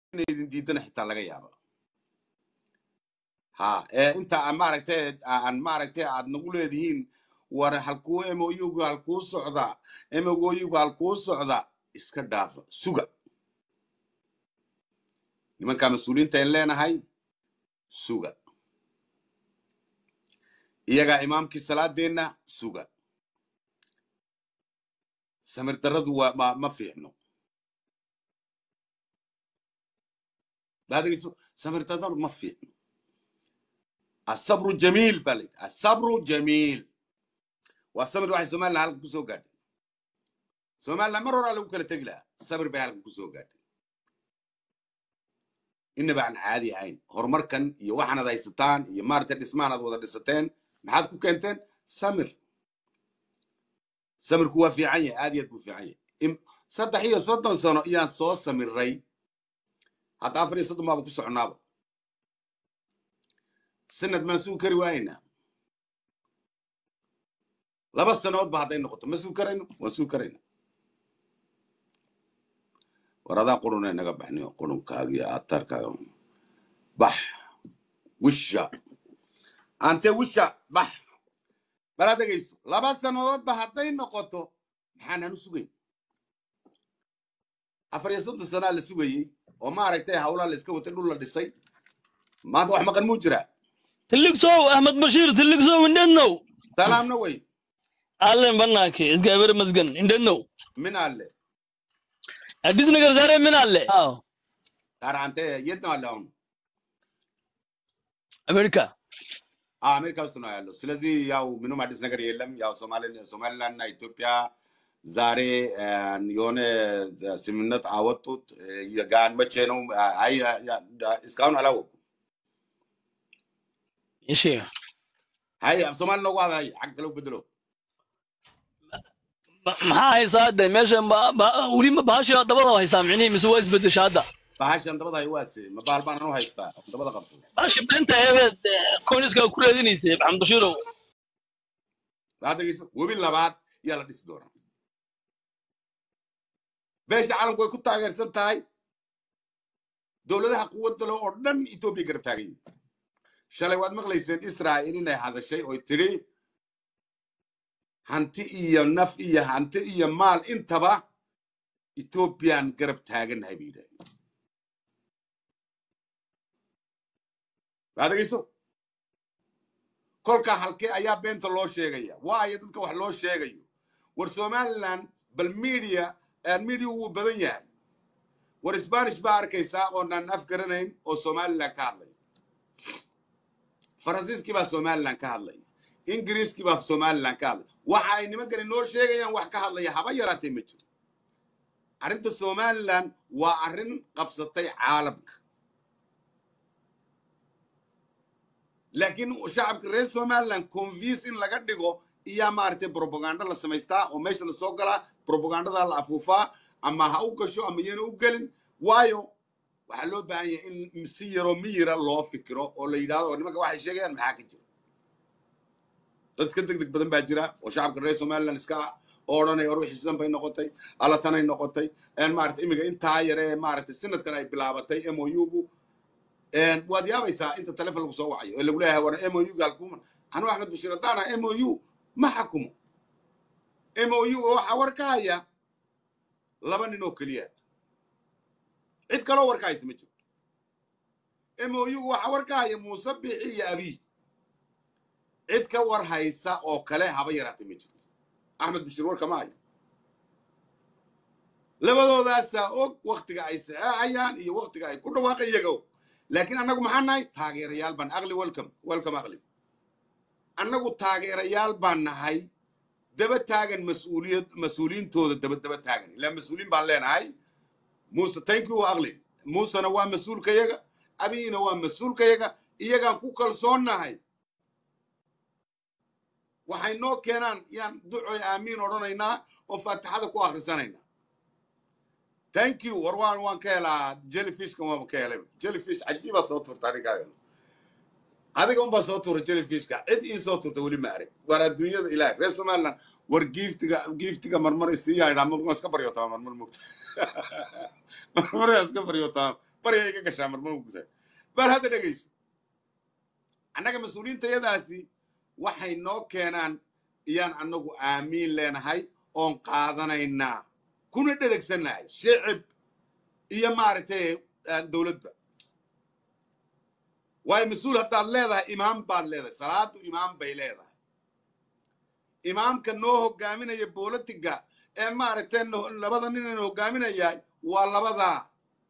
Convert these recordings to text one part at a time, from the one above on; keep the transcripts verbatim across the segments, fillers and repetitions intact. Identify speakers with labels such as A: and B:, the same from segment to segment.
A: idin diidan xitaa laga yaabo ha ee inta aan maaragtay aan maaragtay aad nagu leedihiin war halkuu M O U-gu halkuu socda M O U-gu halkuu socda iska dhaafa suga nimanka mas'uuliyiinta ay leenahay suga iyaga imaamkii salaadeena suga samir daradu waa ma fiicno baadayso samir daradu ma fiicno الصبر جميل بلد الصبر جميل والصبر واحد زمان لها كوسو قاد زمان لما مرور على وكالة تقلها الصبر بها كوسو قاد إن بقى عادي عين هرمركن يوحنا ذا ستان يمارت الإسمان هذا وذا ستان محاد كو كنتن سمر سمر كوا في عين عادي كوا في عين إم صدق هي صدق صنو إيان صوص سمر ري حتى أفري صدق ما بكوسو عنابه سنة ما سوكر وينه لا بس سنوات بعدين نقطة ما سوكرين وسوكرين وردا قرون نجبحني قرون كاجي أثر كاجي بح وشة أنت وشة بح بلا دقيس لا بس سنوات بعدين نقطة حنا نسوي أفريسون السنة اللي سوي وما عرفتها حولا اللي سكوت تقول اللي صي ما تروح مكان مجرى
B: تلك سو أحمد بشير تلك سو من دنو
A: سلام نوي
B: علم بناكي إسقى بير مزجن من دنو
A: من على
B: أديس نقدر زارين من على آه
A: ترى أنت يدنا لهم
B: أمريكا
A: آه أمريكا وستنا يالله سلزي ياو منو ما أديس نقدر يلهم ياو سومالي سوماليلاند إثيوبيا زاري يونه سمنت عوضت يجان بتشينو أي إسكان على وق
B: إيشي
A: هاي سومال نوع هاي حق لو بدلو
B: ما هي صادة ماشي ما ولي ما بهاش دبضة هاي سامعني مسوي إثبات شهادة
A: بهاش أنت بدأ يواسي ما بعرف أنا نو هاي ستا أنت بدأ قبضه
B: باش أنت هذا كونيس كل هذين يسيب حمد شيرو
A: هذا يسوي وبيلا بعد يلا ديس دوران بيش عالم كوي كنت أغير سنتاي دولة قوة دولة أردن إثيوبيا قربتاعين شالي واد مغليسين إسرائيل إنه هذا الشيء ويتري هانتي إيا نف إيا هانتي إيا مال إنتبا إثيوبيان قربتاعين هاي بيدا هذا يسو كل كهالكي أيا بنت الله شيء واي يدك واحد الله شيء ورسومالان بالميديا الميديا هو بدن yahay war Spanish baa arkaysa oo aan afgaranayn oo Soomaaliland ka hadlay Faransiiski baa Soomaaliland ka hadlay Ingiriiski baa Soomaaliland ka hadlay waxa ay nimankan noo sheegayaan wax ka hadlaya haba yaraatay ma jiro arinta Soomaaliland waa arin qabsatay caalamka laakiin shacabka reer Soomaaliland convince in laga dhigo iya maartay propaganda la sameystaa oo meesha la soo galaa propaganda la afuufa ama ha u gasho ama yeen u galin waayo waxa loo baahan yahay in si yaro miira loo fikiro oo la yiraahdo nimanka waxay sheegayaan maxaa ka jira dadka degdeg badan baa jira oo shacabka reer Soomaaliland iska oranay oo ruuxiisan bay noqotay ala tanay noqotay een maartay imiga inta yare maartay sanadkan ay bilaabatay M O U-gu een waad yaabaysaa inta telefoon lagu soo wacayo ee lagu leeyahay war M O U galkuuma anu Axmed Bashir Dana M O U ما حكموا M O U waxa warkaaya laba nin oo kaliya cid kale oo warkaaysa ma jirto M O U waxa warkaaya Muuse Biixi iyo Abi cid ka war haysa oo kale haba yaraatay ma jirto Axmed Bashir warka ma hayo labadoodaas oo waqtiga ay saacayaan iyo waqtiga ay ku dhawaaqayaan laakiin anagu maxaan nahay taageerayaal ban aqli welcome welcome aqli annagu taageerayaal baan nahay daba taagan mas'uuliyad mas'uuliintooda daba daba taagan ila mas'uuliin baan leenahay Muuse thank you aqli Muusena waa mas'uulkayaga Abina waa mas'uulkayaga iyaga ku kalsoonahay waxay noo keenaan yaan duco aamin oranaynaa oo faatixada ku akhrisanayna thank you warwaan waan ka helaa jellyfish kan waan ka helay jellyfish ajiiba soo turtaariga هذا قوم بصوتور jellyfish كا عد إيه صوتور تقولي ما أعرف ورا الدنيا إلى رأس مالنا ور gift كا gift كا مرمر السيا إذا ما بقول أسكبر يوتام مرمر مكت مرمر أسكبر يوتام بري هيك كشامر ما بقول بل هذا دقيس أنا كمسؤولين تياداسي waxay noo keenaan iyaan anagu aamiin leenahay oon qaadanaynaa kuna dhadegsannahay shicib iyo maaragtay dowladba waay mas-uul haddaad leedahay imaam baad leedahay salaadu imaam bay leedahay imaamka noo hogaaminaya boolitiga ee maaragtay labada ninana hogaaminayaa waa labadaa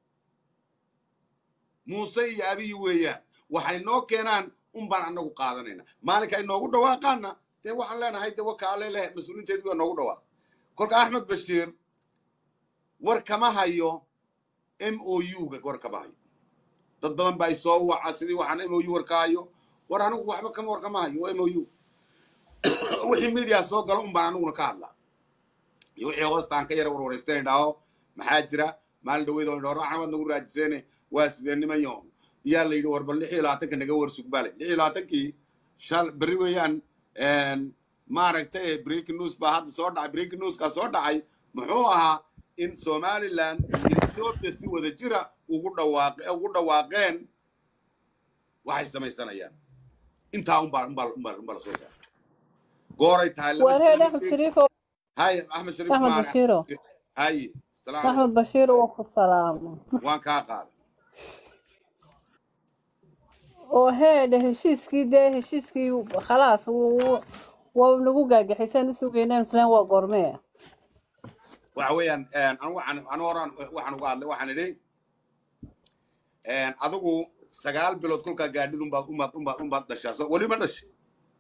A: muuse iyo abiyi weeyaan waxay noo keenaan umbaan anagu qaadanayna maalinka ay noogu dhawaaqaana dee waxaan leenahay de wakaale leh mas-uuliinteedu waa noogu dhawaaq kolka axmed bashiir war kama hayo m o u-ga war kama hayo dad badan baa isoo waca sidii waxaan m o u war ka hayo war anigu waxba kama war kama hayo m o u wixii media soo galo umbaan aniguna ka hadlaa iyo wixii hoostaan ka yara warwareysteen dhaho maxaa jira maalin dhaweyd oo dhowr axmed nagu raajiseene waa sidee nimanyo yaa la yidhi war bal lix iyo labaatanka naga warsug bale lix iyo labaatankii shal berri weeyaan maaragtay breaking news baa hadda soo dhacay breaking newskaa soo dhacay muxuu ahaa in somaliland iyo ethiopia si wada jira ugu dhawaaqe ugu dhawaaqeen waxay samaysanayaan intaa unbaa unbaa unbaa unbaa la soo saaray gooray tahay hay axmed shariif
C: axmed bashiiro
A: hay salaam
C: axmed bashiir waa ku salaamo
A: waan kaa qaaday
C: oo heede heshiiskii dee heshiiskii khalaas waa nagu gaagaxaysan sugeynaan sunan waa goormee
A: waxa weeyaan anigu waxaan anigu horaan waxaan uga hadlay waxaan idhi adigu sagaal bilood kolkaa gaadhid unbaad umbaad umbaad umbaad dhashaa weli ma dhashay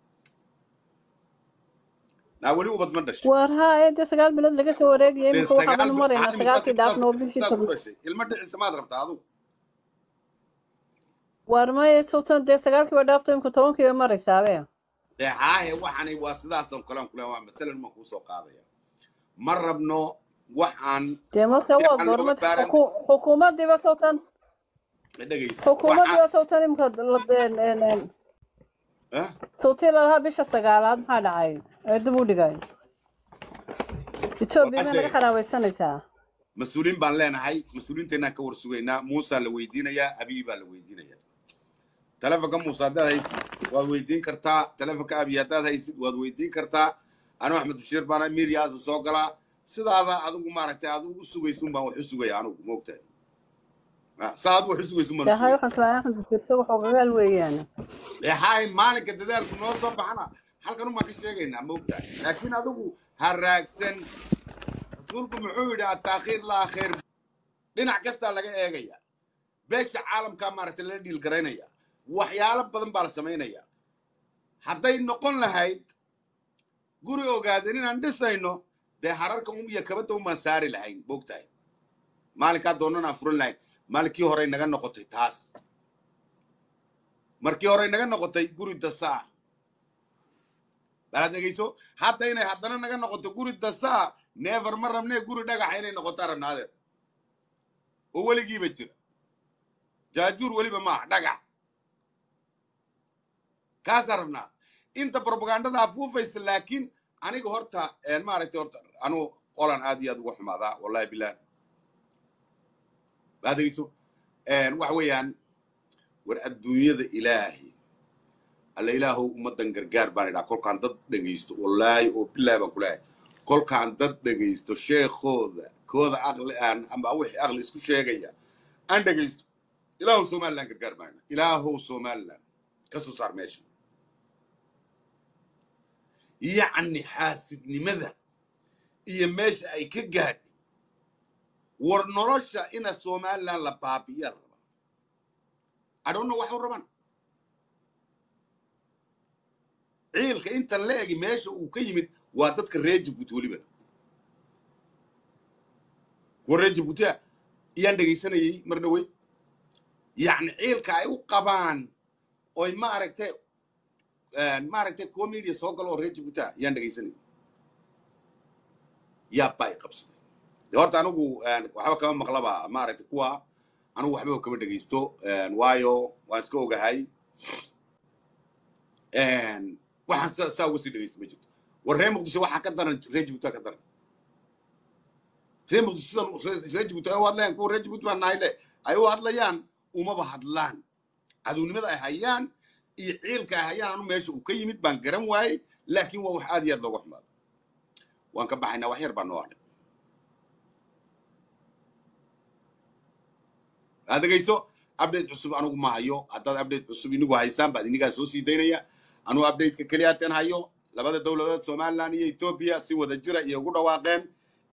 A: naa weli ubad ma dhashay
C: war haa dee sagaal bilood laga soo wareegayay imika waxaan maraynaa sagaalkii dhaafnoo bishii
A: ilma dhicisa maad rabtaa adigu
C: warmay sultan dee sagaalkiiba dhaafto imka tobankiiba maraysaabe
A: dee haahe waxaanay waa sidaasan kalaan kule waa matalan ma kuu soo qaadaya ma rabno waxaan
C: dee marka waa goormad xukuumaddiiba sultan
A: dhegayso
C: xukuumaddiiba sultan imka sultii lalahaa bisha sagaalaad maxaa dhacay ee dib u dhigay etoobiya ma naga xaraawaysanaysaa
A: mas-uuliin baan leenahay mas-uuliinteenaan ka warsugaynaa muusaa la weydiinayaa abiyi baa la weydiinayaa telefonka muuse haddaad haysid waad weydiin kartaa telefonka abiyi haddaad haysid waad weydiin kartaa anuu axmed bashiir baana miiriyaasa soo galaa sidaada adigu maaragtay adigu u sugaysun baan wax u sugaya anigu moogtahay saa adigu wax u sugaysun baan
C: yahay waxaan islaa axmed bashiirta wuxuu gagaal weeyaan
A: yahay maalinka dadaalku noo soo baxana halkan umaan ka sheegaynaa moogtahay laakiin adigu ha raagsan rasuulku muxuu yidhi ataakhiir laa khayr dhinac kastaa laga eegaya beesha caalamkaa maaragtay lala dhiil garaynaya waxyaalo badan baa la samaynayaa hadday noqon lahayd guri ogaaden inaan dhisayno dee hararka um iyo kabadda umaan saari lahayn moogtahay maalinkaa doonana furan lahayn maalinkii horey naga noqotay taas markii horey naga noqotay guri dasaa balaad dhegayso hadda inay haddana naga noqoto guri dasaa neefar ma rabnee guri dhagaxa inay noqotaa rabnaadeed oo weligiiba jira jaajuur weliba maaha dhagax kaasaa rabnaa inta propagandada afuufaysa laakiin aniga horta maaragtay horta anuu qolan aad iyo aad uga xumaadaa wallahi bilah balaad dhegayso waxa weeyaan war adduunyada ilaahi alla ilaahow ummaddan gargaar baan idhaa kolkaan dad dhegaysto wallaahi oo bilaahi baan ku leeyahay kolkaan dad dhegaysto sheekhooda kooda aqli aan ama wixii aqli isku sheegaya aan dhegaysto ilaahow somaliland gargaar baan idhaa ilaahow somaliland ka soo saar meesha yacni xaasidnimada iyo meesha ay ka gaadhay war nolosha ina somaliland la baabi'iya la rabaa adhoonna waxu raban ciilka inta la egi meesha uu ka yimid waa dadka reer jabuuti weliba kuwa reer jabuutiya iyaan dhegaysanayay mar dhawey yacni ciilka ay u qabaan oy maaragtay maaragtay kuwa media soo galo oo reer jabuutiya iyaan dhegaysanayay yaa baa i qabsaday dee horta anigu waxba kama maqlaba maaragtay kuwa anigu waxba kama dhegaysto waayo waan iska ogahay waxaan saa uga sii dhegaysta ma jirto war reer muqdisho waxaa ka daran reer jabuuti ka daran reer muqdisho sidan reer jabuuti ay u hadleen kuwa reer jabuuti baan nahay le أيوة هادليان وما بهادلان عدوني ماذا هيان يعيل كهيان أنا ماشي وكيمت بانكرم واي لكن هو واحد يلا وحمد وانك بحنا وحير بنوار هذا جيسو أبديت عصب أنا ما هيو هذا أبديت عصب إنه هايسان بعد إني كسوسي دينيا أنا أبديت ككلياتين هيو لبعض الدولة سوماليا إثيوبيا سوى الجرا يقولوا واقعين